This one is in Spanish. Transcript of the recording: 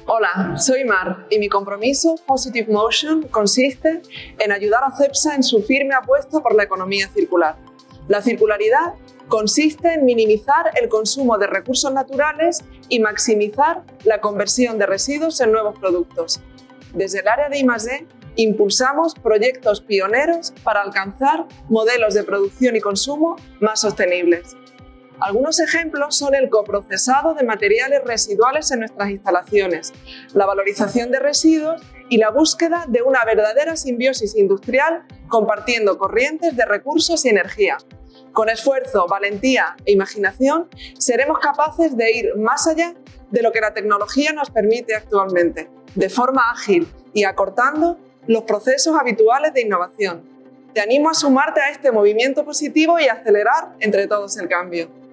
Hola, soy Mar y mi compromiso Positive Motion consiste en ayudar a Cepsa en su firme apuesta por la economía circular. La circularidad consiste en minimizar el consumo de recursos naturales y maximizar la conversión de residuos en nuevos productos. Desde el área de I+D impulsamos proyectos pioneros para alcanzar modelos de producción y consumo más sostenibles. Algunos ejemplos son el coprocesado de materiales residuales en nuestras instalaciones, la valorización de residuos y la búsqueda de una verdadera simbiosis industrial compartiendo corrientes de recursos y energía. Con esfuerzo, valentía e imaginación seremos capaces de ir más allá de lo que la tecnología nos permite actualmente, de forma ágil y acortando los procesos habituales de innovación. Te animo a sumarte a este movimiento positivo y a acelerar entre todos el cambio.